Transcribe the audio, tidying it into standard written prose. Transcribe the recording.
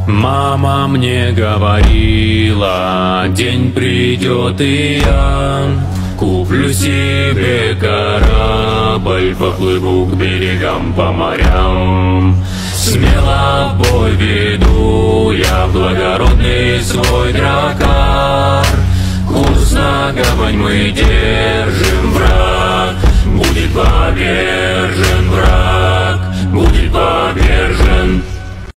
Мама мне говорила, день придет и я куплю себе корабль, поплыву к берегам, по морям. Смело в бой веду я благородный свой дракар. Курс на гавань мы держим, враг будет победа.